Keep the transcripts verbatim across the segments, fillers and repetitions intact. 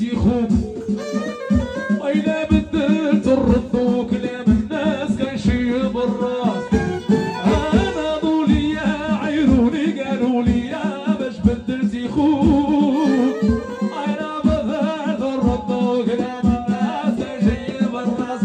يخوك وإلا بدلت الرد وكلام الناس كيشيب الراس. أنا ضولي يا عيروني قالوا لي يا باش بدلت يخوك أنا بدلت الرد وكلام الناس كيشيب الراس.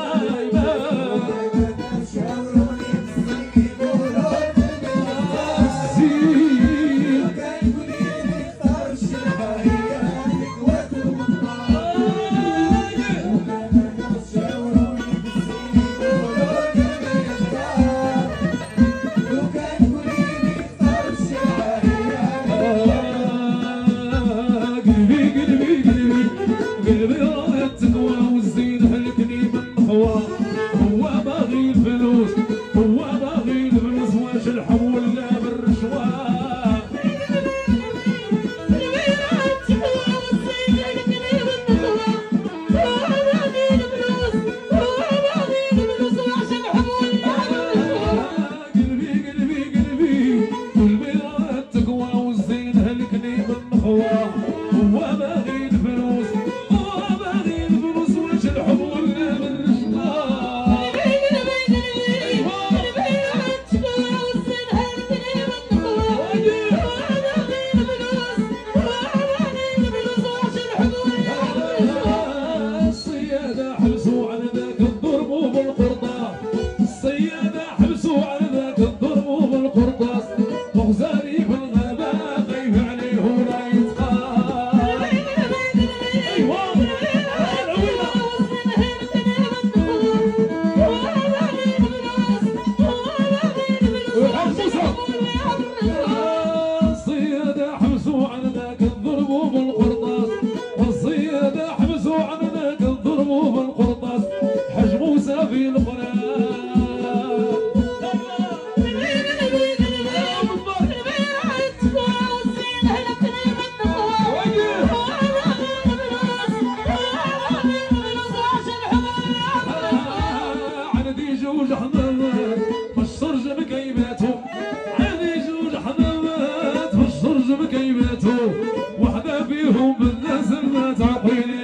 وحده فيهم بالناس ما تعطيني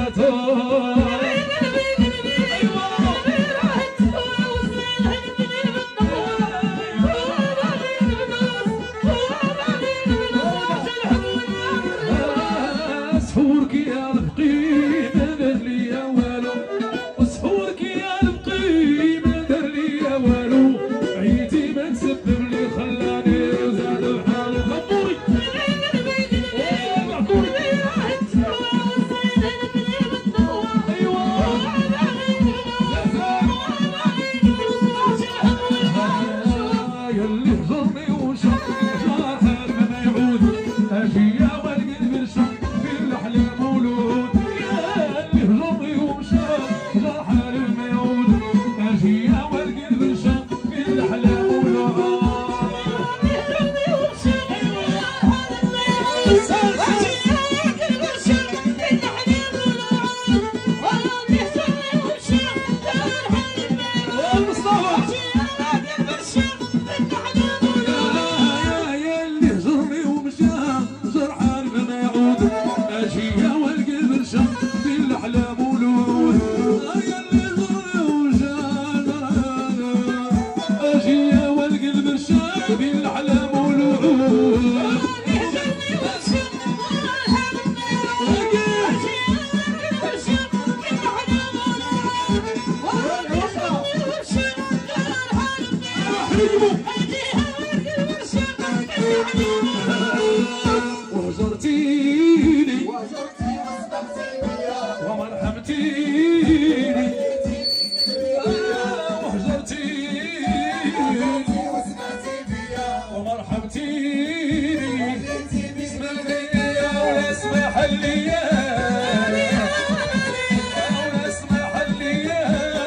وذاته. سحورك يا رفقي ما دار ليا والو، وسحورك يا رفقي ما دار ليا والو، عيتي ما تسبب لي خلاني وزاد بحال غبوري. وهجرتيني ومرحمتيني وهجرتيني ومرحمتيني اسمع ليا ولا اسمح ليا ولا اسمح ليا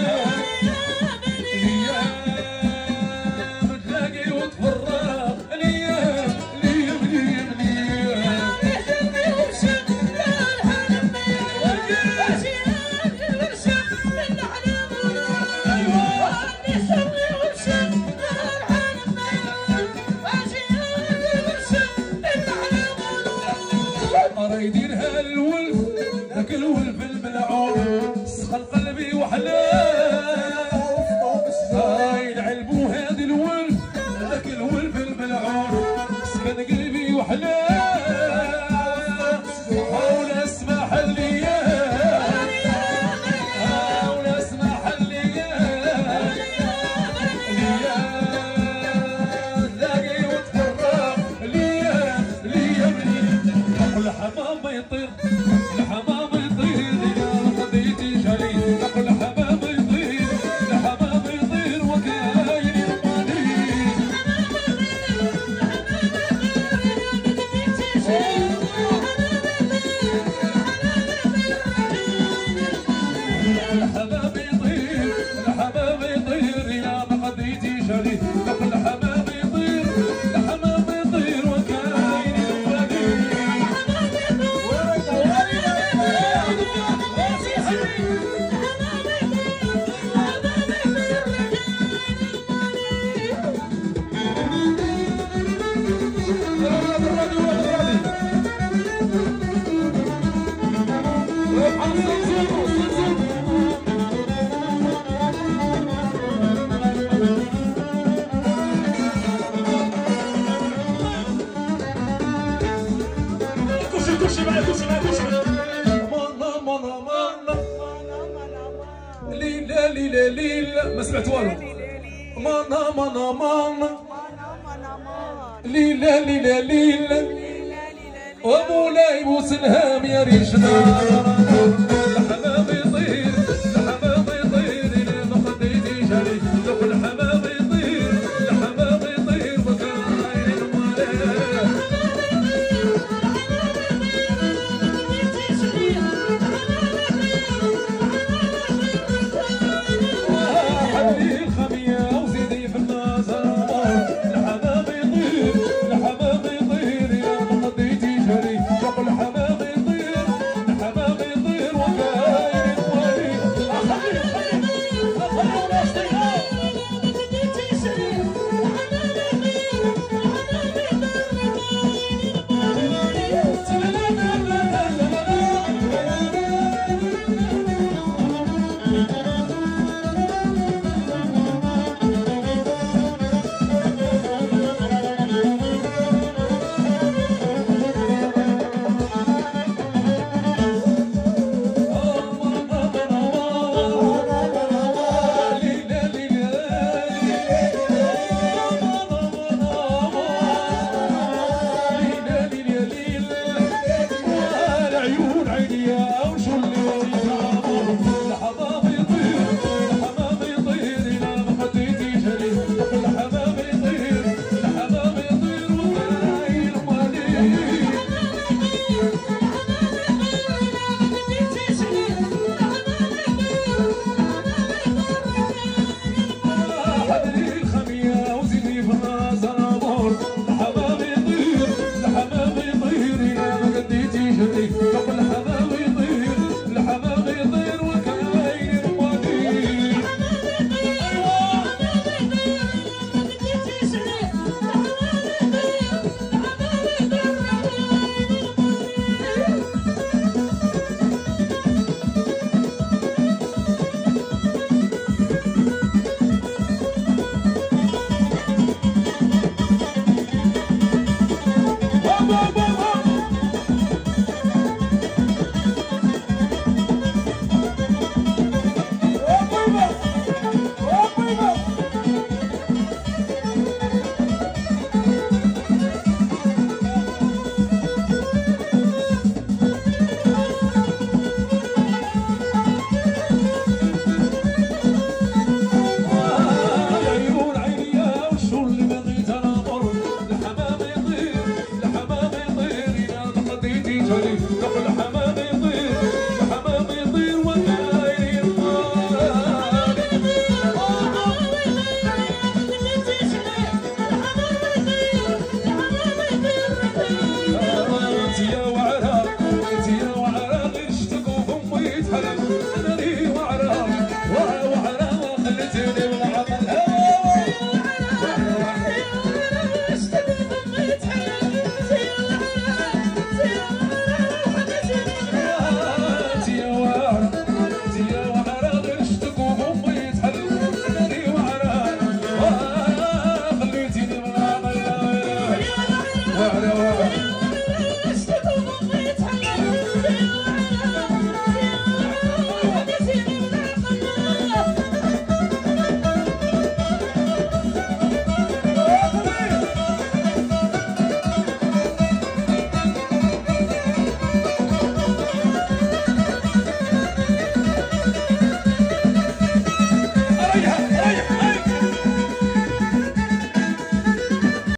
الايام تلاقي وتفرق الايام الايام الايام الايام ذاك الولف الملعون سخن قلبي وحلاه هاي العلبو هادي الولف ذاك الولف الملعون سكن قلبي وحلاه حول اسمح لي حول اسمح لي ليا ذاقي وتفرق ليا ليا مني اقول حمام يطير الحمام يطير يا قضيتي جري اقول حمام يطير الحمام يطير وكاين المالي الحمام يطير الحمام يطير يا ما قضيتي جري اقول الحمام يطير الحمام يطير وكاين المالي كلشي معايا كلشي معايا كلشي معايا مانا مانا مانا ليلا ليلا ليلا ما سمعت والو مانا مانا مانا ليلا ليلا ليلا ومولاي بوسنهام يا ريشنا الحمام يطير الحمام يطير إلى ما قضيتي جري لقوا الحمام يطير الحمام يطير وكاين المولاي حبلي الخمية وزيدي في النظر الحمام يطير الحمام يطير يا ما قضيتي جري لقوا الحمام يطير الحمام يطير وكاين الموالي خلي خلي خلي وناس العيون عينيا